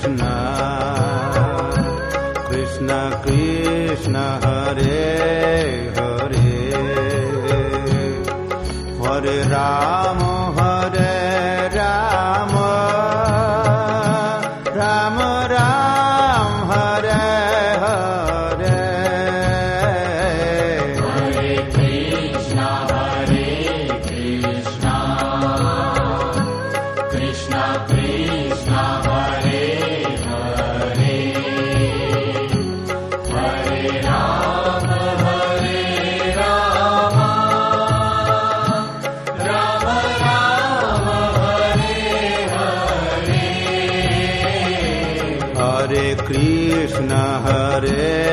Krishna Krishna Hare Hare Hare Rama Hare Rama Rama Rama Hare Hare Hare Krishna Krishna Krishna Hare Hare Hare Rama Rama Rama Hare Hare Hare Krishna Hare